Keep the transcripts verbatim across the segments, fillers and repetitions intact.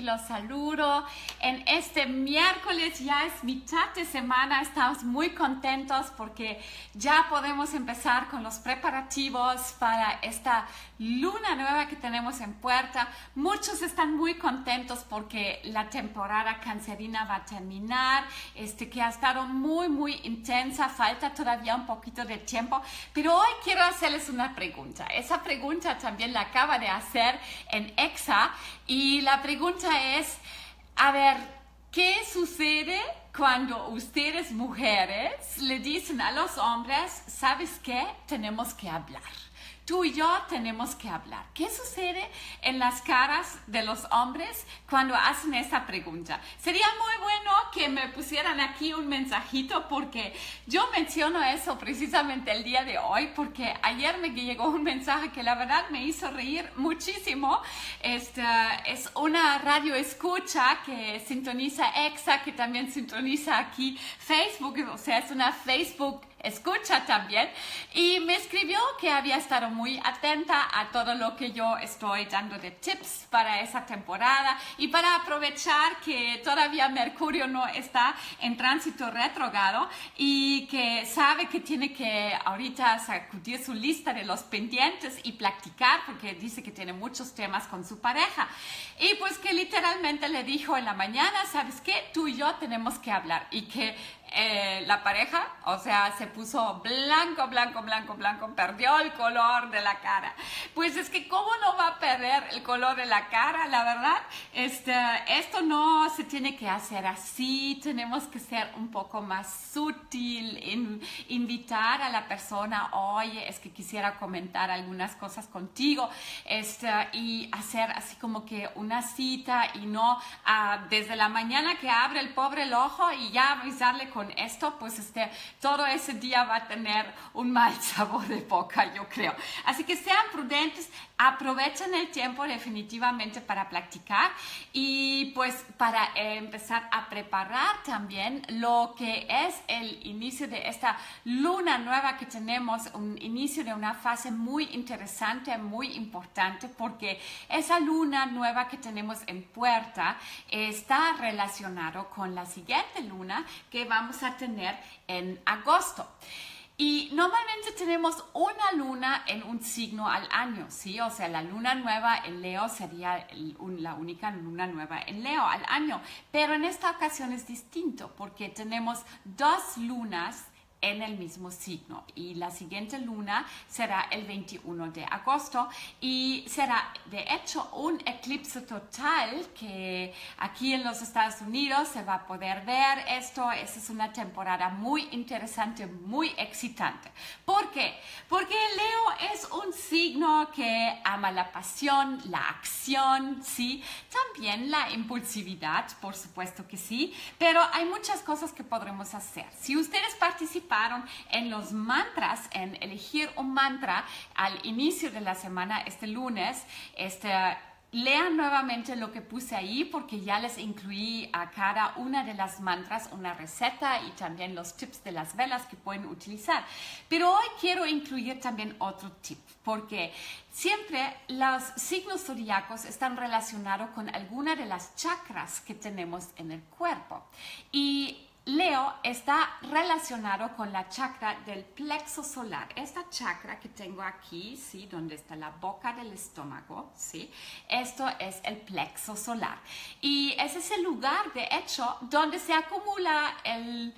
los saludo en este miércoles. Ya es mitad de semana, estamos muy contentos porque ya podemos empezar con los preparativos para esta luna nueva que tenemos en puerta. Muchos están muy contentos porque la temporada cancerina va a terminar, este, que ha estado muy muy intensa, falta todavía un poquito de tiempo, pero hoy quiero hacerles una pregunta. Esa pregunta también la acaba de hacer en Exa y la pregunta es, a ver, ¿qué sucede cuando ustedes mujeres le dicen a los hombres, ¿sabes qué? Tenemos que hablar. Tú y yo tenemos que hablar. ¿Qué sucede en las caras de los hombres cuando hacen esa pregunta? Sería muy bueno que me pusieran aquí un mensajito porque yo menciono eso precisamente el día de hoy porque ayer me llegó un mensaje que la verdad me hizo reír muchísimo. Esta es una radio escucha que sintoniza Exa, que también sintoniza aquí Facebook, o sea, es una Facebook escucha también, y me escribió que había estado muy atenta a todo lo que yo estoy dando de tips para esa temporada y para aprovechar que todavía Mercurio no está en tránsito retrógrado y que sabe que tiene que ahorita sacudir su lista de los pendientes y practicar porque dice que tiene muchos temas con su pareja. Y pues que literalmente le dijo en la mañana, ¿sabes qué? Tú y yo tenemos que hablar, y que Eh, la pareja, o sea, se puso blanco, blanco, blanco, blanco, perdió el color de la cara. Pues es que ¿cómo no va a perder el color de la cara? La verdad, este, esto no se tiene que hacer así, tenemos que ser un poco más sutil, in, invitar a la persona, oye, es que quisiera comentar algunas cosas contigo, este, y hacer así como que una cita y no uh, desde la mañana que abre el pobre el ojo y ya avisarle con esto, pues este, todo ese día va a tener un mal sabor de boca, yo creo. Así que sean prudentes, aprovechen el tiempo definitivamente para practicar y pues para eh, empezar a preparar también lo que es el inicio de esta luna nueva que tenemos, un inicio de una fase muy interesante, muy importante, porque esa luna nueva que tenemos en puerta está relacionado con la siguiente luna que vamos a tener en agosto. Y normalmente tenemos una luna en un signo al año, ¿sí? O sea, la luna nueva en Leo sería el, un, la única luna nueva en Leo al año. Pero en esta ocasión es distinto porque tenemos dos lunas en el mismo signo y la siguiente luna será el veintiuno de agosto y será de hecho un eclipse total que aquí en los Estados Unidos se va a poder ver esto. Esa es una temporada muy interesante, muy excitante. ¿Por qué? Porque Leo es un signo que ama la pasión, la acción, sí, también la impulsividad, por supuesto que sí, pero hay muchas cosas que podremos hacer. Si ustedes participan en los mantras, en elegir un mantra al inicio de la semana, este lunes, este, lean nuevamente lo que puse ahí porque ya les incluí a cada una de las mantras una receta y también los tips de las velas que pueden utilizar. Pero hoy quiero incluir también otro tip porque siempre los signos zodiacos están relacionados con alguna de las chakras que tenemos en el cuerpo. Y Leo está relacionado con la chakra del plexo solar. Esta chakra que tengo aquí, ¿sí? Donde está la boca del estómago, ¿sí? Esto es el plexo solar. Y ese es el lugar, de hecho, donde se acumula el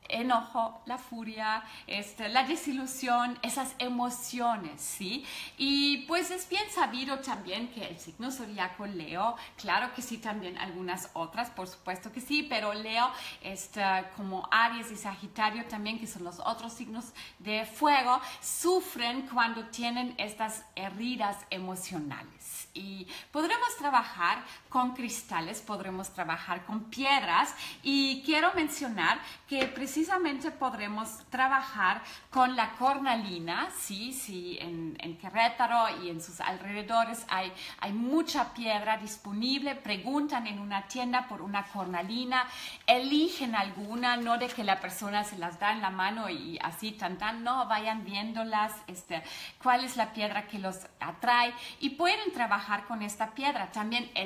enojo, la furia, este, la desilusión, esas emociones, ¿sí? Y pues es bien sabido también que el signo zodiaco Leo, claro que sí, también algunas otras, por supuesto que sí, pero Leo, este, como Aries y Sagitario también, que son los otros signos de fuego, sufren cuando tienen estas heridas emocionales. Y podremos trabajar con cristales, podremos trabajar con piedras y quiero mencionar que precisamente podremos trabajar con la cornalina, sí, sí, en, en Querétaro y en sus alrededores hay, hay mucha piedra disponible. Preguntan en una tienda por una cornalina, eligen alguna, no de que la persona se las da en la mano y así tan tan, no, vayan viéndolas, este, cuál es la piedra que los atrae y pueden trabajar con esta piedra. También el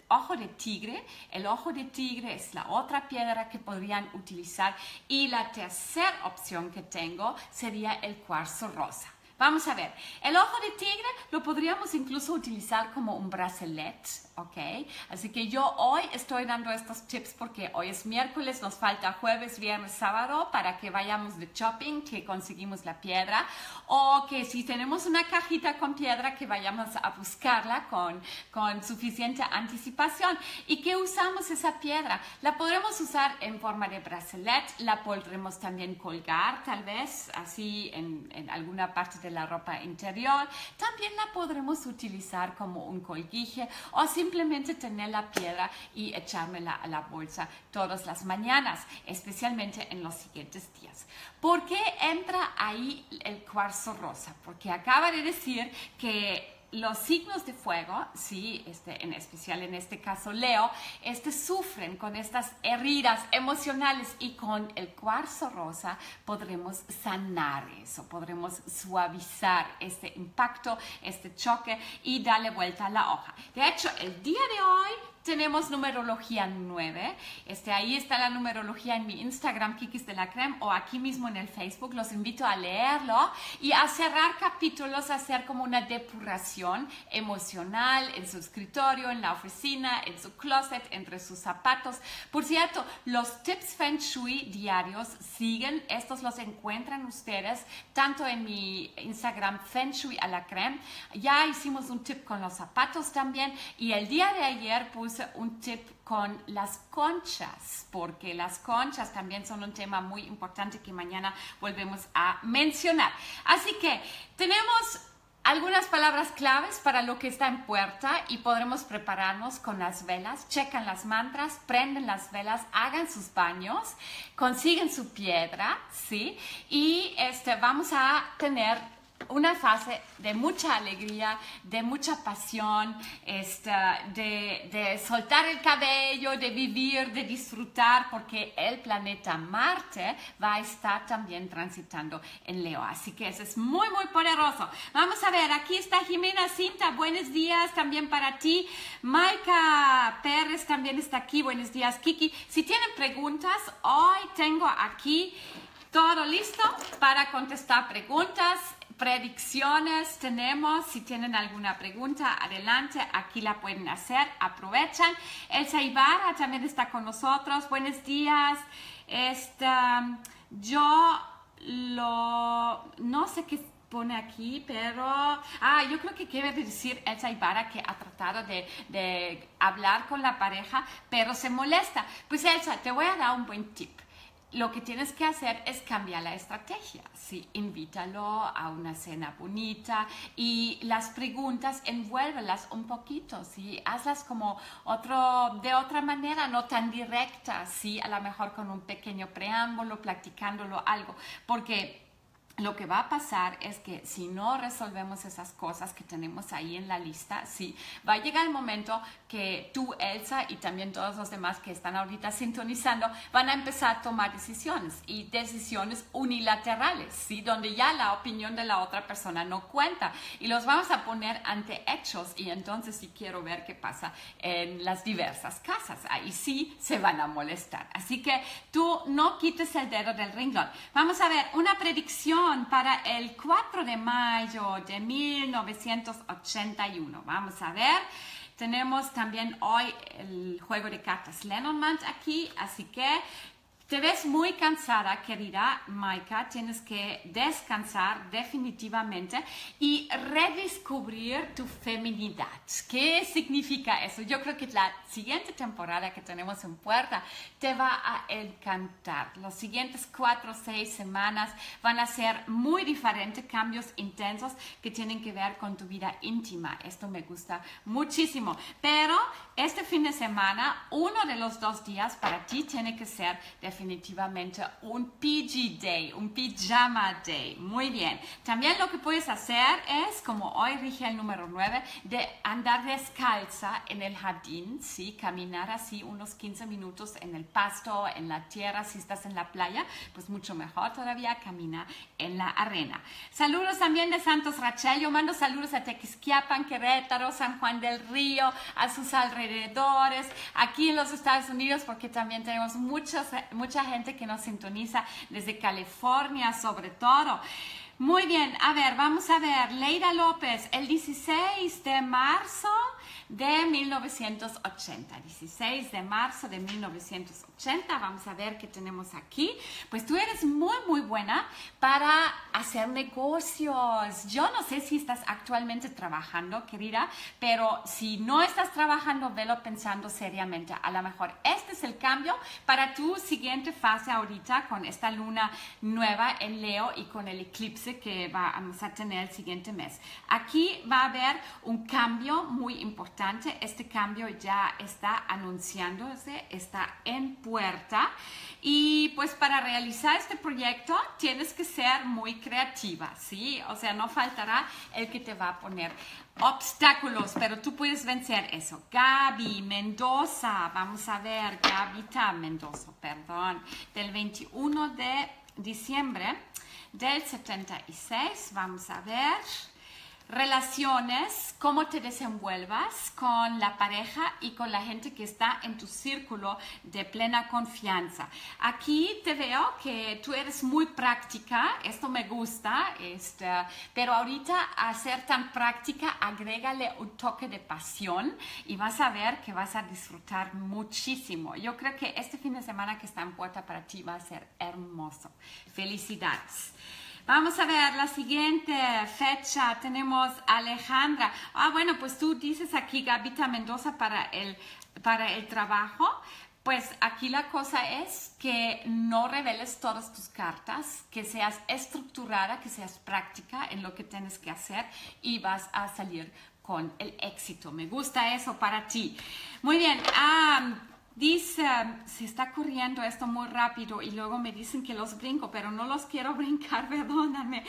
ojo de tigre. El ojo de tigre es la otra piedra que podrían utilizar. Y la tercera opción que tengo sería el cuarzo rosa. Vamos a ver, el ojo de tigre lo podríamos incluso utilizar como un bracelet, ¿ok? Así que yo hoy estoy dando estos tips porque hoy es miércoles, nos falta jueves, viernes, sábado para que vayamos de shopping, que conseguimos la piedra, o que si tenemos una cajita con piedra, que vayamos a buscarla con, con suficiente anticipación y que usamos esa piedra. La podremos usar en forma de bracelet, la podremos también colgar tal vez, así en, en alguna parte de la ropa interior. También la podremos utilizar como un colguije o simplemente tener la piedra y echármela a la bolsa todas las mañanas, especialmente en los siguientes días. ¿Por qué entra ahí el cuarzo rosa? Porque acaba de decir que los signos de fuego, sí, este, en especial en este caso Leo, este, sufren con estas heridas emocionales y con el cuarzo rosa podremos sanar eso, podremos suavizar este impacto, este choque y darle vuelta a la hoja. De hecho, el día de hoy tenemos numerología nueve. Este, ahí está la numerología en mi Instagram, Kikis de la Creme, o aquí mismo en el Facebook. Los invito a leerlo y a cerrar capítulos, a hacer como una depuración emocional en su escritorio, en la oficina, en su closet, entre sus zapatos. Por cierto, los tips Feng Shui diarios siguen. Estos los encuentran ustedes tanto en mi Instagram Feng Shui a la Creme. Ya hicimos un tip con los zapatos también y el día de ayer puse un tip con las conchas, porque las conchas también son un tema muy importante que mañana volvemos a mencionar. Así que tenemos algunas palabras claves para lo que está en puerta y podremos prepararnos con las velas. Checan las mantras, prenden las velas, hagan sus baños, consiguen su piedra, ¿sí? Y este, vamos a tener una fase de mucha alegría, de mucha pasión, esta, de, de soltar el cabello, de vivir, de disfrutar, porque el planeta Marte va a estar también transitando en Leo. Así que eso es muy, muy poderoso. Vamos a ver, aquí está Jimena Cinta, buenos días también para ti. Maika Pérez también está aquí, buenos días, Kiki. Si tienen preguntas, hoy tengo aquí todo listo para contestar preguntas. Predicciones tenemos, si tienen alguna pregunta, adelante, aquí la pueden hacer, aprovechan. Elsa Ibarra también está con nosotros, buenos días. Esta, yo lo, no sé qué pone aquí, pero, ah, yo creo que quiere decir Elsa Ibarra que ha tratado de, de hablar con la pareja, pero se molesta. Pues Elsa, te voy a dar un buen tip. Lo que tienes que hacer es cambiar la estrategia, ¿sí? Invítalo a una cena bonita y las preguntas envuélvelas un poquito, ¿sí? Hazlas como otro, de otra manera, no tan directas, ¿sí? A lo mejor con un pequeño preámbulo, platicándolo algo, porque lo que va a pasar es que si no resolvemos esas cosas que tenemos ahí en la lista, sí, va a llegar el momento que tú, Elsa, y también todos los demás que están ahorita sintonizando, van a empezar a tomar decisiones y decisiones unilaterales, ¿sí? Donde ya la opinión de la otra persona no cuenta y los vamos a poner ante hechos y entonces sí quiero ver qué pasa en las diversas casas. Ahí sí se van a molestar. Así que tú no quites el dedo del renglón. Vamos a ver una predicción para el cuatro de mayo de mil novecientos ochenta y uno. Vamos a ver. Tenemos también hoy el juego de cartas Lenormand aquí, así que te ves muy cansada, querida Maika. Tienes que descansar definitivamente y redescubrir tu feminidad. ¿Qué significa eso? Yo creo que la siguiente temporada que tenemos en puerta te va a encantar. Los siguientes cuatro o seis semanas van a ser muy diferentes, cambios intensos que tienen que ver con tu vida íntima. Esto me gusta muchísimo. Pero este fin de semana, uno de los dos días para ti tiene que ser definitivamente definitivamente un P G Day, un Pijama Day. Muy bien. También lo que puedes hacer es, como hoy rige el número nueve, de andar descalza en el jardín, ¿sí? Caminar así unos quince minutos en el pasto, en la tierra. Si estás en la playa, pues mucho mejor todavía, camina en la arena. Saludos también de Santos Rachel. Yo mando saludos a Tequisquiapan, Querétaro, San Juan del Río, a sus alrededores. alrededores, aquí en los Estados Unidos, porque también tenemos muchos, mucha gente que nos sintoniza desde California sobre todo. Muy bien, a ver, vamos a ver, Leira López, el dieciséis de marzo de mil novecientos ochenta, dieciséis de marzo de mil novecientos ochenta, vamos a ver qué tenemos aquí. Pues tú eres muy, muy buena para hacer negocios. Yo no sé si estás actualmente trabajando, querida, pero si no estás trabajando, velo pensando seriamente. A lo mejor este es el cambio para tu siguiente fase ahorita con esta luna nueva en Leo y con el eclipse que vamos a tener el siguiente mes. Aquí va a haber un cambio muy importante. Este cambio ya está anunciándose, está en puerta y pues para realizar este proyecto tienes que ser muy creativa, ¿sí? O sea, no faltará el que te va a poner obstáculos, pero tú puedes vencer eso. Gaby Mendoza, vamos a ver, Gabita Mendoza, perdón, del veintiuno de diciembre del setenta y seis, vamos a ver. Relaciones, cómo te desenvuelvas con la pareja y con la gente que está en tu círculo de plena confianza. Aquí te veo que tú eres muy práctica, esto me gusta, este, pero ahorita a ser tan práctica, agrégale un toque de pasión y vas a ver que vas a disfrutar muchísimo. Yo creo que este fin de semana que está en puerta para ti va a ser hermoso. Felicidades. Vamos a ver la siguiente fecha. Tenemos Alejandra. Ah, bueno, pues tú dices aquí Gabita Mendoza para el, para el trabajo. Pues aquí la cosa es que no reveles todas tus cartas, que seas estructurada, que seas práctica en lo que tienes que hacer y vas a salir con el éxito. Me gusta eso para ti. Muy bien. Um, Dice, se está corriendo esto muy rápido y luego me dicen que los brinco, pero no los quiero brincar, perdóname.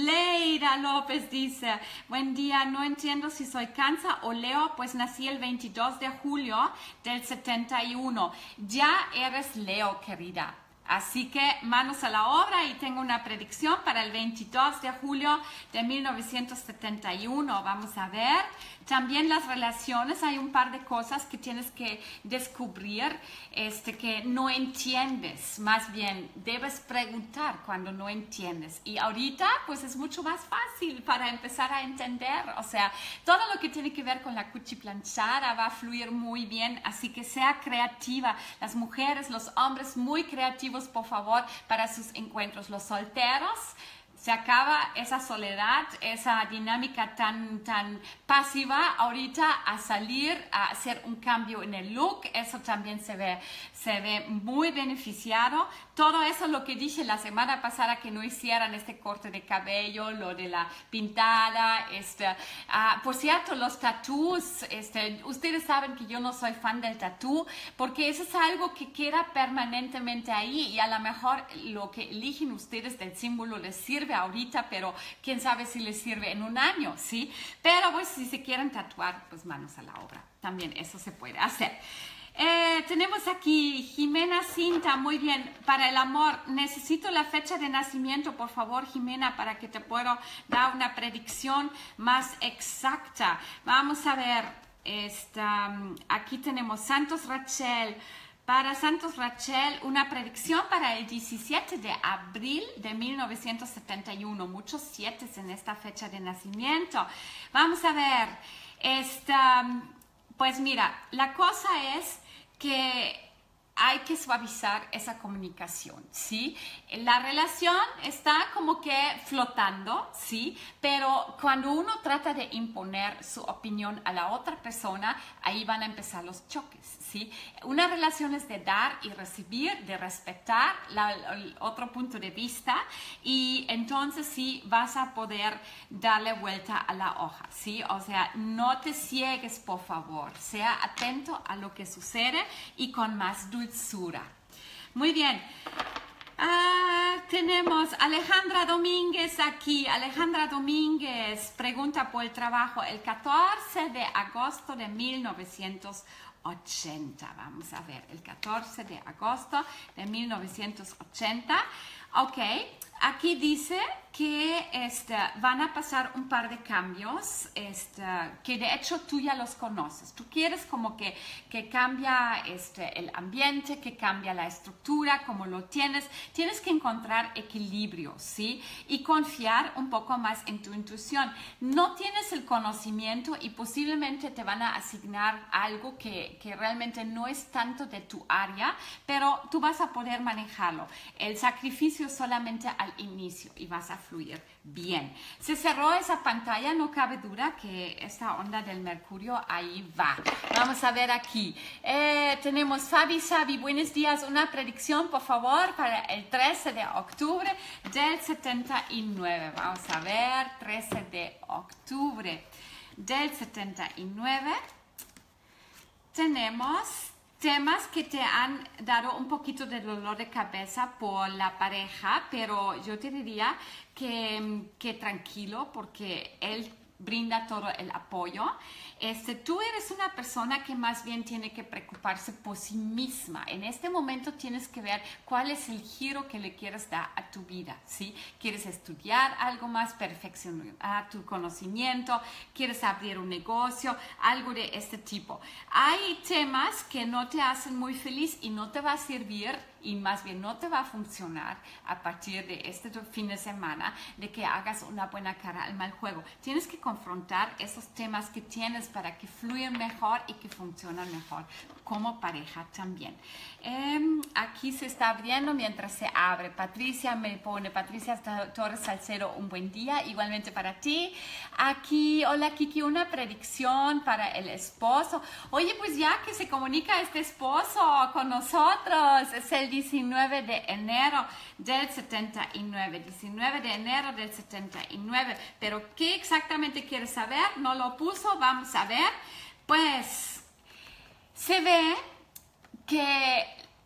Leira López dice, buen día, no entiendo si soy Cáncer o Leo, pues nací el veintidós de julio del setenta y uno. Ya eres Leo, querida. Así que manos a la obra y tengo una predicción para el veintidós de julio de mil novecientos setenta y uno. Vamos a ver. También las relaciones, hay un par de cosas que tienes que descubrir este, que no entiendes. Más bien, debes preguntar cuando no entiendes. Y ahorita, pues es mucho más fácil para empezar a entender. O sea, todo lo que tiene que ver con la cuchiplanchada va a fluir muy bien. Así que sea creativa. Las mujeres, los hombres, muy creativos, por favor, para sus encuentros. Los solteros, se acaba esa soledad, esa dinámica tan, tan pasiva ahorita a salir, a hacer un cambio en el look. Eso también se ve, se ve muy beneficiado. Todo eso lo que dije la semana pasada que no hicieran este corte de cabello, lo de la pintada, este, uh, por cierto, los tatús, este, ustedes saben que yo no soy fan del tatú porque eso es algo que queda permanentemente ahí y a lo mejor lo que eligen ustedes del símbolo les sirve ahorita, pero quién sabe si les sirve en un año, ¿sí? Pero pues si se quieren tatuar, pues manos a la obra. También eso se puede hacer. Eh, tenemos aquí Jimena Cinta, muy bien, para el amor. Necesito la fecha de nacimiento, por favor, Jimena, para que te pueda dar una predicción más exacta. Vamos a ver, esta, aquí tenemos Santos Rachel. Para Santos Rachel, una predicción para el diecisiete de abril de mil novecientos setenta y uno. Muchos siete en esta fecha de nacimiento. Vamos a ver. Esta, pues mira, la cosa es que hay que suavizar esa comunicación, ¿sí? La relación está como que flotando, ¿sí? Pero cuando uno trata de imponer su opinión a la otra persona, ahí van a empezar los choques, ¿sí? Una relación es de dar y recibir, de respetar la, el otro punto de vista y entonces sí vas a poder darle vuelta a la hoja, ¿sí? O sea, no te ciegues, por favor. Sea atento a lo que sucede y con más dulzura. Muy bien. Ah, tenemos Alejandra Domínguez aquí. Alejandra Domínguez pregunta por el trabajo el catorce de agosto de mil novecientos ochenta. Vamos a ver, el catorce de agosto de mil novecientos ochenta. Ok, aquí dice que este, van a pasar un par de cambios este, que de hecho tú ya los conoces. Tú quieres como que, que cambia este, el ambiente, que cambia la estructura, como lo tienes. Tienes que encontrar equilibrio, ¿sí? Y confiar un poco más en tu intuición. No tienes el conocimiento y posiblemente te van a asignar algo que, que realmente no es tanto de tu área, pero tú vas a poder manejarlo. El sacrificio solamente al inicio y vas a fluir bien. Se cerró esa pantalla, no cabe duda que esta onda del mercurio ahí va. Vamos a ver aquí. Eh, tenemos Fabi Sabi, buenos días. Una predicción, por favor, para el trece de octubre del setenta y nueve. Vamos a ver, trece de octubre del setenta y nueve. Tenemos temas que te han dado un poquito de dolor de cabeza por la pareja, pero yo te diría que, que tranquilo, porque él brinda todo el apoyo. Este, tú eres una persona que más bien tiene que preocuparse por sí misma. En este momento tienes que ver cuál es el giro que le quieres dar a tu vida, ¿sí? ¿Quieres estudiar algo más, perfeccionar tu conocimiento? ¿Quieres abrir un negocio? Algo de este tipo. Hay temas que no te hacen muy feliz y no te va a servir y más bien no te va a funcionar a partir de este fin de semana de que hagas una buena cara al mal juego. Tienes que confrontar esos temas que tienes para que fluyan mejor y que funcionen mejor como pareja también. Eh, aquí se está abriendo mientras se abre. Patricia me pone, Patricia Torres Salcero, un buen día, igualmente para ti. Aquí, hola Kiki, una predicción para el esposo. Oye, pues ya que se comunica este esposo con nosotros, es el diecinueve de enero del setenta y nueve, diecinueve de enero del setenta y nueve, pero ¿qué exactamente quieres saber? No lo puso, vamos a ver. Pues se ve que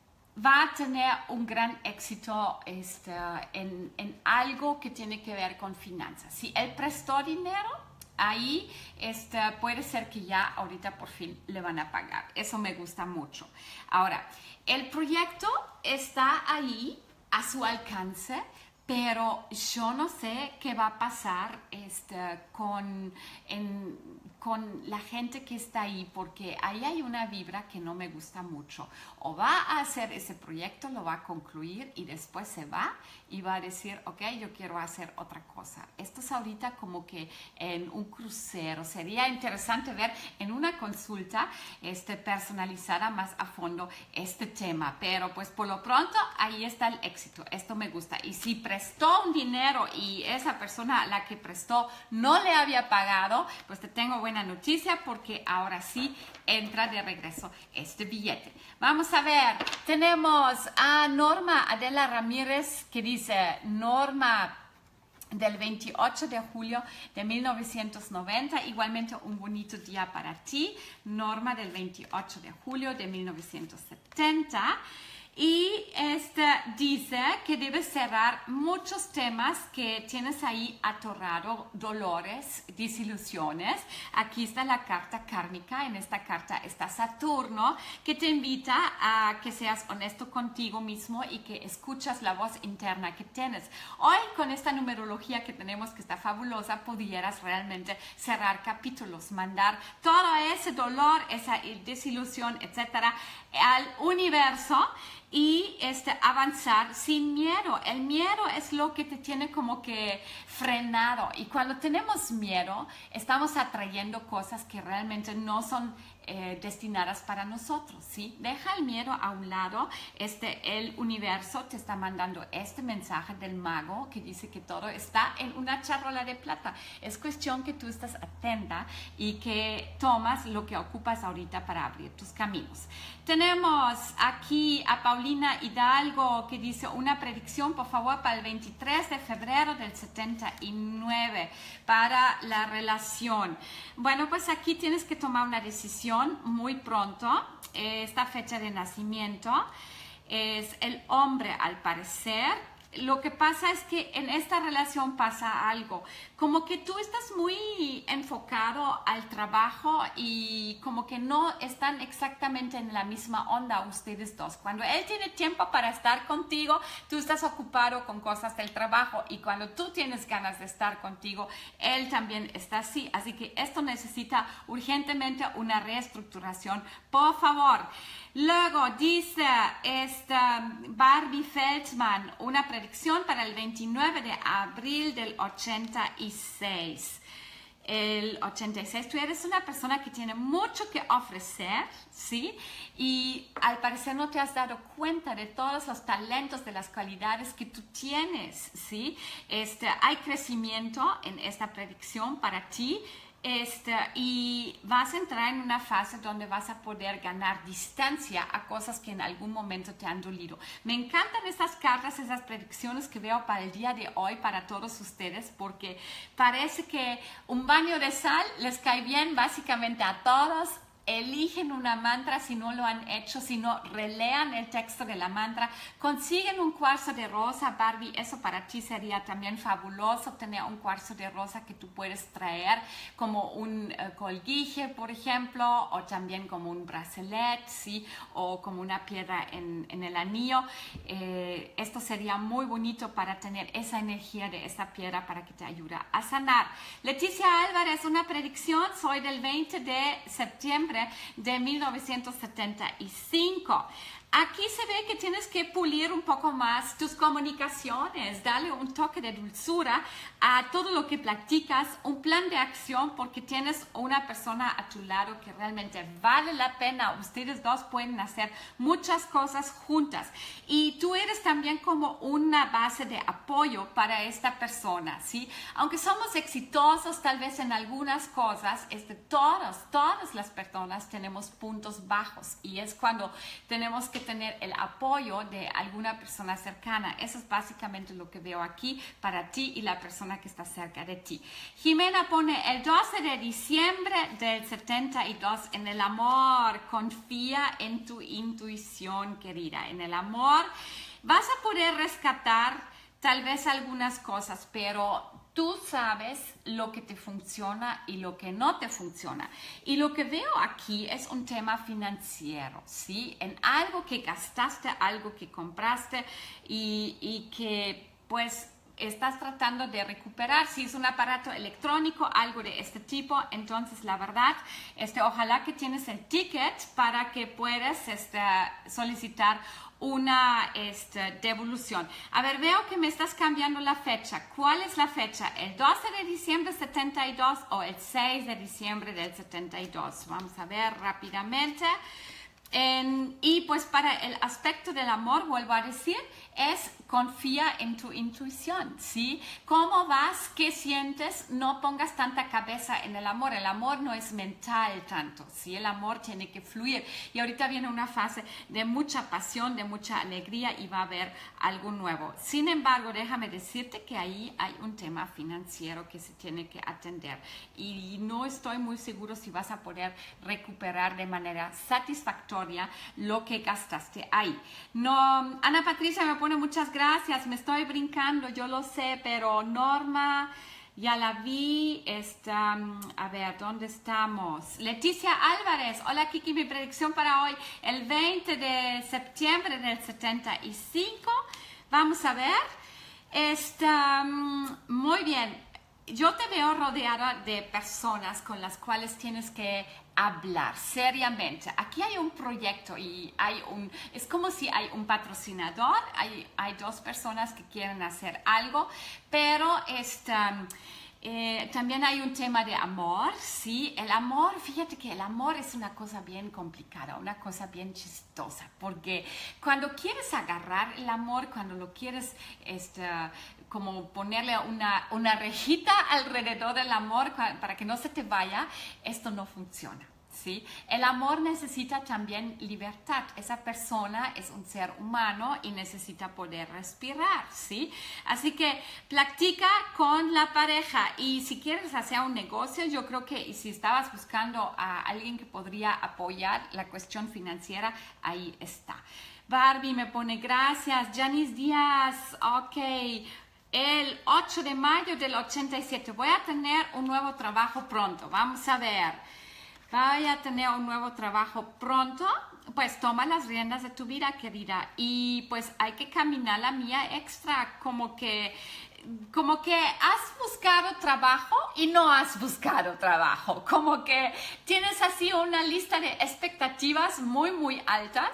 va a tener un gran éxito este, en, en algo que tiene que ver con finanzas. Si él prestó dinero, ahí este, puede ser que ya ahorita por fin le van a pagar. Eso me gusta mucho. Ahora, el proyecto está ahí a su alcance, pero yo no sé qué va a pasar este, con, en, con la gente que está ahí, porque ahí hay una vibra que no me gusta mucho. O va a hacer ese proyecto, lo va a concluir y después se va y va a decir, ok, yo quiero hacer otra cosa. Esto es ahorita como que en un crucero. Sería interesante ver en una consulta este, personalizada más a fondo este tema, pero pues por lo pronto ahí está el éxito. Esto me gusta. Y si prestó un dinero y esa persona a la que prestó no le había pagado, pues te tengo buena noticia, porque ahora sí entra de regreso este billete. Vamos a ver, tenemos a Norma Adela Ramírez que dice, Norma del veintiocho de julio de mil novecientos noventa, igualmente un bonito día para ti, Norma del veintiocho de julio de mil novecientos setenta. Y este dice que debes cerrar muchos temas que tienes ahí atorado, dolores, desilusiones. Aquí está la carta kármica. En esta carta está Saturno, que te invita a que seas honesto contigo mismo y que escuchas la voz interna que tienes. Hoy, con esta numerología que tenemos, que está fabulosa, pudieras realmente cerrar capítulos, mandar todo ese dolor, esa desilusión, etcétera, al universo y este, avanzar sin miedo. El miedo es lo que te tiene como que frenado, y cuando tenemos miedo estamos atrayendo cosas que realmente no son eh, destinadas para nosotros, ¿sí? Deja el miedo a un lado. Este, el universo te está mandando este mensaje del mago que dice que todo está en una charola de plata. Es cuestión que tú estás atenta y que tomas lo que ocupas ahorita para abrir tus caminos. Tenemos aquí a Paulina Hidalgo que dice, una predicción por favor para el veintitrés de febrero del setenta y nueve para la relación. Bueno, pues aquí tienes que tomar una decisión muy pronto. Esta fecha de nacimiento es el hombre, al parecer, lo que pasa es que en esta relación pasa algo, como que tú estás muy enfocado al trabajo y como que no están exactamente en la misma onda ustedes dos. Cuando él tiene tiempo para estar contigo, tú estás ocupado con cosas del trabajo, y cuando tú tienes ganas de estar contigo, él también está así. Así que esto necesita urgentemente una reestructuración, por favor. Luego dice esta Barbie Feldman, una predicción para el veintinueve de abril del ochenta y seis. El ochenta y seis, tú eres una persona que tiene mucho que ofrecer, ¿sí? Y al parecer no te has dado cuenta de todos los talentos, de las cualidades que tú tienes, ¿sí? Este, hay crecimiento en esta predicción para ti. Este, y vas a entrar en una fase donde vas a poder ganar distancia a cosas que en algún momento te han dolido. Me encantan estas cartas, esas predicciones que veo para el día de hoy para todos ustedes, porque parece que un baño de sal les cae bien básicamente a todos. Eligen una mantra si no lo han hecho, si no relean el texto de la mantra, consiguen un cuarzo de rosa. Barbie, eso para ti sería también fabuloso, tener un cuarzo de rosa que tú puedes traer como un uh, colguije, por ejemplo, o también como un bracelet, ¿sí? O como una piedra en, en el anillo. Eh, esto sería muy bonito para tener esa energía de esa piedra para que te ayude a sanar. Leticia Álvarez, una predicción, soy del veinte de septiembre de mil novecientos setenta y cinco. Aquí se ve que tienes que pulir un poco más tus comunicaciones, darle un toque de dulzura a todo lo que platicas, un plan de acción, porque tienes una persona a tu lado que realmente vale la pena. Ustedes dos pueden hacer muchas cosas juntas y tú eres también como una base de apoyo para esta persona, ¿sí? Aunque somos exitosos tal vez en algunas cosas, este, todas, todas las personas tenemos puntos bajos, y es cuando tenemos que tener el apoyo de alguna persona cercana. Eso es básicamente lo que veo aquí para ti y la persona que está cerca de ti. Jimena pone el doce de diciembre del setenta y dos, en el amor, confía en tu intuición, querida. En el amor vas a poder rescatar tal vez algunas cosas, pero tú sabes lo que te funciona y lo que no te funciona. Y lo que veo aquí es un tema financiero, ¿sí? En algo que gastaste, algo que compraste y, y que pues estás tratando de recuperar. Si es un aparato electrónico, algo de este tipo, entonces la verdad, este, ojalá que tienes el ticket para que puedas este, solicitar una este, devolución. A ver, veo que me estás cambiando la fecha. ¿Cuál es la fecha? ¿El doce de diciembre del setenta y dos o el seis de diciembre del setenta y dos? Vamos a ver rápidamente. En, y pues para el aspecto del amor, vuelvo a decir, es confía en tu intuición, ¿sí? ¿Cómo vas? ¿Qué sientes? No pongas tanta cabeza en el amor. El amor no es mental tanto, ¿sí? El amor tiene que fluir. Y ahorita viene una fase de mucha pasión, de mucha alegría, y va a haber algo nuevo. Sin embargo, déjame decirte que ahí hay un tema financiero que se tiene que atender. Y no estoy muy seguro si vas a poder recuperar de manera satisfactoria lo que gastaste ahí. No, Ana Patricia me pone muchas gracias, me estoy brincando, yo lo sé, pero Norma, ya la vi. Está, a ver, ¿dónde estamos? Leticia Álvarez, hola Kiki, mi predicción para hoy, el veinte de septiembre del setenta y cinco. Vamos a ver. Está, muy bien. Yo te veo rodeada de personas con las cuales tienes que hablar seriamente. Aquí hay un proyecto y hay un, es como si hay un patrocinador, hay, hay dos personas que quieren hacer algo, pero esta, eh, también hay un tema de amor, ¿sí? El amor, fíjate que el amor es una cosa bien complicada, una cosa bien chistosa, porque cuando quieres agarrar el amor, cuando lo quieres esta, como ponerle una, una rejita alrededor del amor para que no se te vaya, esto no funciona, ¿sí? El amor necesita también libertad. Esa persona es un ser humano y necesita poder respirar, ¿sí? Así que practica con la pareja y si quieres hacer un negocio, yo creo que y si estabas buscando a alguien que podría apoyar la cuestión financiera, ahí está. Barbie me pone gracias. Janice Díaz, ok. El ocho de mayo del ochenta y siete. Voy a tener un nuevo trabajo pronto. Vamos a ver. Voy a tener un nuevo trabajo pronto. Pues toma las riendas de tu vida, querida. Y pues hay que caminar la mía extra. Como que, como que has buscado trabajo y no has buscado trabajo. Como que tienes así una lista de expectativas muy, muy altas.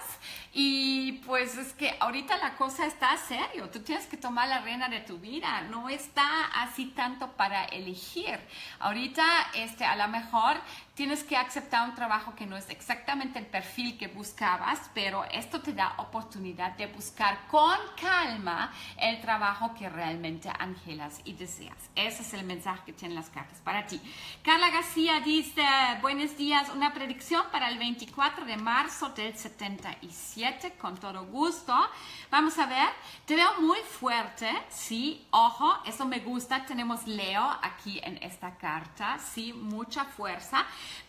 Y pues es que ahorita la cosa está serio, tú tienes que tomar la rienda de tu vida, no está así tanto para elegir. Ahorita este, a lo mejor tienes que aceptar un trabajo que no es exactamente el perfil que buscabas, pero esto te da oportunidad de buscar con calma el trabajo que realmente anhelas y deseas. Ese es el mensaje que tienen las cartas para ti. Carla García dice, buenos días, una predicción para el veinticuatro de marzo del setenta y siete, con todo gusto. Vamos a ver, te veo muy fuerte, sí, ojo, eso me gusta, tenemos Leo aquí en esta carta, sí, mucha fuerza.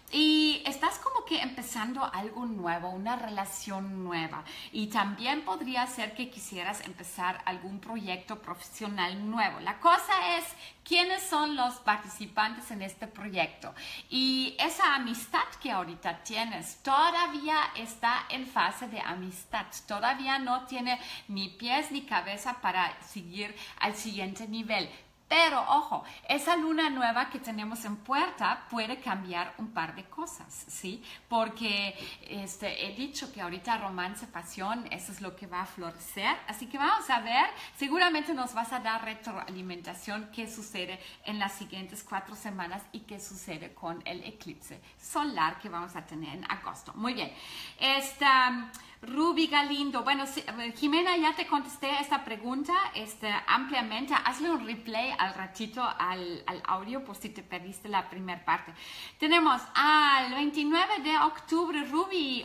Y estás como que empezando algo nuevo, una relación nueva. Y también podría ser que quisieras empezar algún proyecto profesional nuevo. La cosa es, ¿quiénes son los participantes en este proyecto? Y esa amistad que ahorita tienes todavía está en fase de amistad. Todavía no tiene ni pies ni cabeza para seguir al siguiente nivel. Pero, ojo, esa luna nueva que tenemos en puerta puede cambiar un par de cosas, ¿sí? Porque este, he dicho que ahorita romance, pasión, eso es lo que va a florecer. Así que vamos a ver, seguramente nos vas a dar retroalimentación qué sucede en las siguientes cuatro semanas y qué sucede con el eclipse solar que vamos a tener en agosto. Muy bien. Esta... Ruby Galindo, bueno, sí, Jimena, ya te contesté esta pregunta este, ampliamente. Hazle un replay al ratito al, al audio por si te perdiste la primera parte. Tenemos al veintinueve de octubre, Ruby,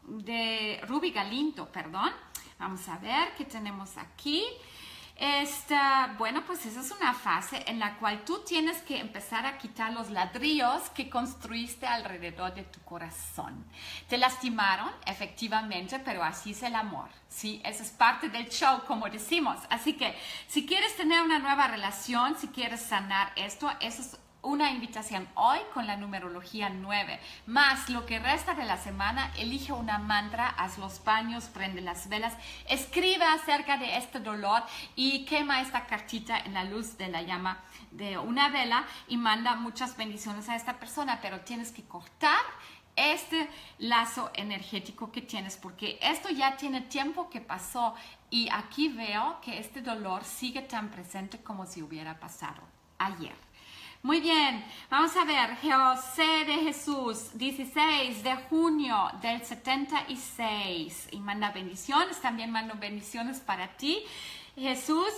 de Ruby Galindo, perdón. Vamos a ver qué tenemos aquí. Esta, bueno, pues esa es una fase en la cual tú tienes que empezar a quitar los ladrillos que construiste alrededor de tu corazón. Te lastimaron, efectivamente, pero así es el amor, ¿sí? Eso es parte del show, como decimos. Así que si quieres tener una nueva relación, si quieres sanar esto, eso es una invitación hoy con la numerología nueve, más lo que resta de la semana. Elige una mantra, haz los baños, prende las velas, escribe acerca de este dolor y quema esta cartita en la luz de la llama de una vela y manda muchas bendiciones a esta persona, pero tienes que cortar este lazo energético que tienes porque esto ya tiene tiempo que pasó y aquí veo que este dolor sigue tan presente como si hubiera pasado ayer. Muy bien, vamos a ver, José de Jesús, dieciséis de junio del setenta y seis, y manda bendiciones, también mando bendiciones para ti, Jesús.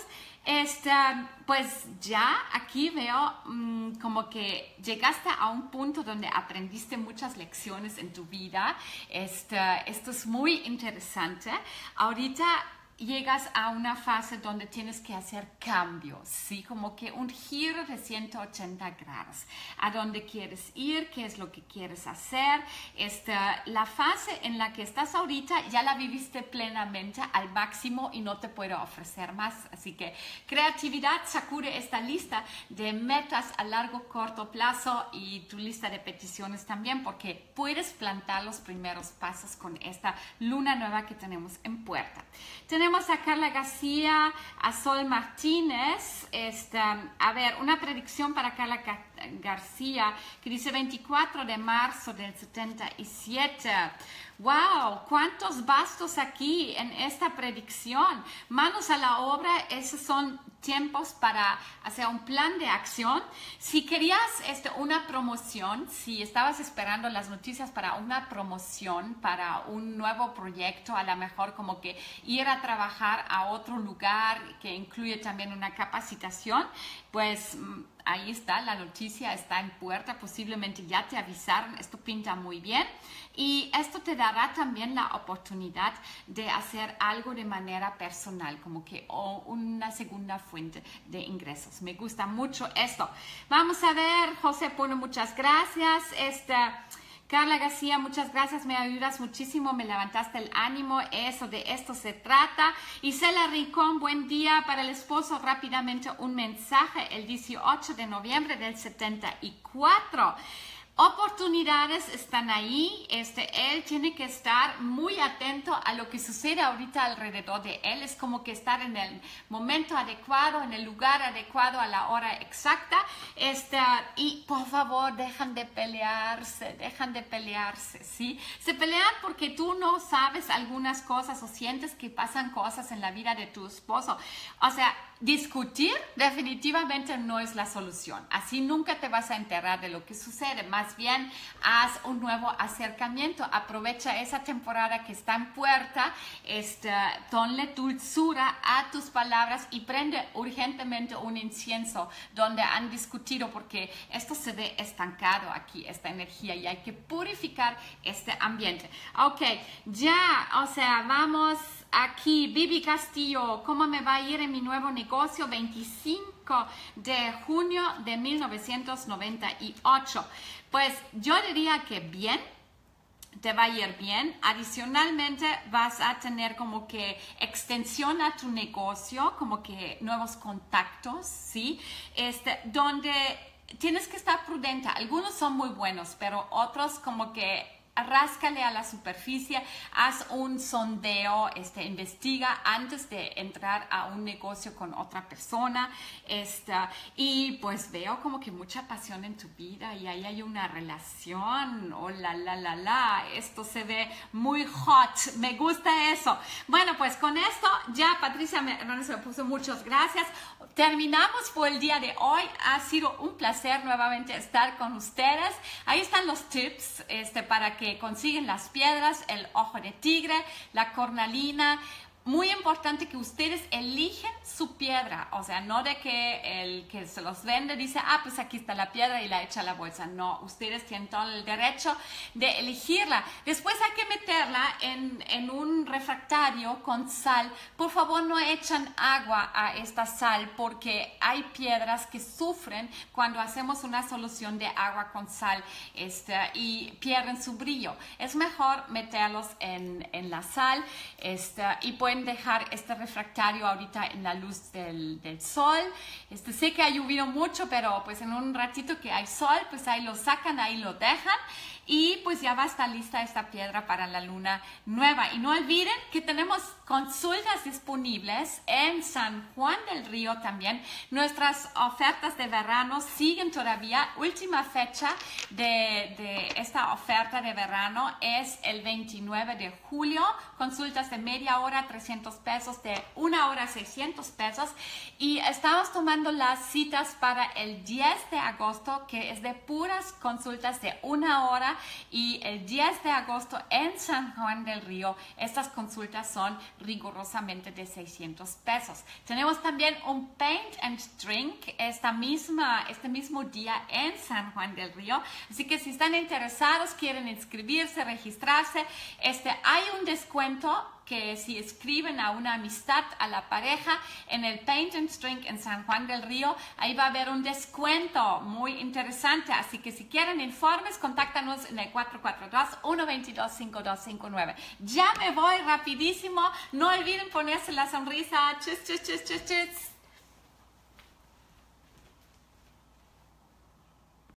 Esta, pues ya aquí veo mmm, como que llegaste a un punto donde aprendiste muchas lecciones en tu vida. Esta, esto es muy interesante. Ahorita llegas a una fase donde tienes que hacer cambios, ¿sí? Como que un giro de ciento ochenta grados. ¿A dónde quieres ir? ¿Qué es lo que quieres hacer? Esta, la fase en la que estás ahorita ya la viviste plenamente al máximo y no te puedo ofrecer más. Así que creatividad, sacude esta lista de metas a largo, corto plazo y tu lista de peticiones también, porque puedes plantar los primeros pasos con esta luna nueva que tenemos en puerta. Tenemos a Carla García, a Sol Martínez. Esta, a ver, una predicción para Carla Gar García que dice veinticuatro de marzo del setenta y siete. ¡Wow! ¿Cuántos bastos aquí en esta predicción? Manos a la obra, esos son tiempos para hacer un plan de acción. Si querías este, una promoción, si estabas esperando las noticias para una promoción, para un nuevo proyecto, a lo mejor como que ir a trabajar a otro lugar que incluye también una capacitación, pues ahí está, la noticia está en puerta, posiblemente ya te avisaron, esto pinta muy bien. Y esto te dará también la oportunidad de hacer algo de manera personal, como que o una segunda fuente de ingresos. Me gusta mucho esto. Vamos a ver, José pone muchas gracias. Esta, Carla García, muchas gracias, me ayudas muchísimo, me levantaste el ánimo, eso, de esto se trata. Isela Rincón, buen día para el esposo, rápidamente un mensaje, el dieciocho de noviembre del setenta y cuatro. Oportunidades están ahí, este, él tiene que estar muy atento a lo que sucede ahorita alrededor de él, es como que estar en el momento adecuado, en el lugar adecuado, a la hora exacta, este, y por favor dejan de pelearse, dejan de pelearse, ¿sí? Se pelean porque tú no sabes algunas cosas o sientes que pasan cosas en la vida de tu esposo, o sea, discutir definitivamente no es la solución, así nunca te vas a enterar de lo que sucede, más Más bien, haz un nuevo acercamiento, aprovecha esa temporada que está en puerta, este, ponle dulzura a tus palabras y prende urgentemente un incienso donde han discutido, porque esto se ve estancado aquí, esta energía, y hay que purificar este ambiente. Ok, ya, o sea, vamos aquí, Vivi Castillo, ¿cómo me va a ir en mi nuevo negocio? veinticinco de junio de mil novecientos noventa y ocho. Pues yo diría que bien, te va a ir bien. Adicionalmente vas a tener como que extensión a tu negocio, como que nuevos contactos, ¿sí? Este, donde tienes que estar prudente. Algunos son muy buenos, pero otros como que ráscale a la superficie, haz un sondeo, este, investiga antes de entrar a un negocio con otra persona, esta, y pues veo como que mucha pasión en tu vida y ahí hay una relación, oh la la la la, esto se ve muy hot, me gusta eso. Bueno, pues con esto ya Patricia Hernández me puso muchas gracias. Terminamos por el día de hoy, ha sido un placer nuevamente estar con ustedes. Ahí están los tips este, para que que consiguen las piedras, el ojo de tigre, la cornalina. Muy importante que ustedes eligen su piedra, o sea, no de que el que se los vende dice, ah, pues aquí está la piedra y la echa a la bolsa. No, ustedes tienen todo el derecho de elegirla. Después hay que meterla en, en un refractario con sal. Por favor, no echan agua a esta sal porque hay piedras que sufren cuando hacemos una solución de agua con sal este, y pierden su brillo. Es mejor meterlos en, en la sal este, y pues dejar este refractario ahorita en la luz del, del sol. Este, sé que ha llovido mucho, pero pues en un ratito que hay sol, pues ahí lo sacan, ahí lo dejan. Y pues ya va a estar lista esta piedra para la luna nueva. Y no olviden que tenemos consultas disponibles en San Juan del Río también. Nuestras ofertas de verano siguen todavía. Última fecha de, de esta oferta de verano es el veintinueve de julio. Consultas de media hora, trescientos pesos, de una hora, seiscientos pesos. Y estamos tomando las citas para el diez de agosto, que es de puras consultas de una hora. Y el diez de agosto en San Juan del Río, estas consultas son rigurosamente de seiscientos pesos. Tenemos también un Paint and Drink esta misma, este mismo día en San Juan del Río. Así que si están interesados, quieren inscribirse, registrarse, este, hay un descuento que si escriben a una amistad, a la pareja, en el Paint and Drink en San Juan del Río, ahí va a haber un descuento muy interesante. Así que si quieren informes, contáctanos en el cuatro cuatro dos, uno dos dos, cinco dos cinco nueve. Ya me voy rapidísimo. No olviden ponerse la sonrisa. Chis, chis, chis, chis, chis.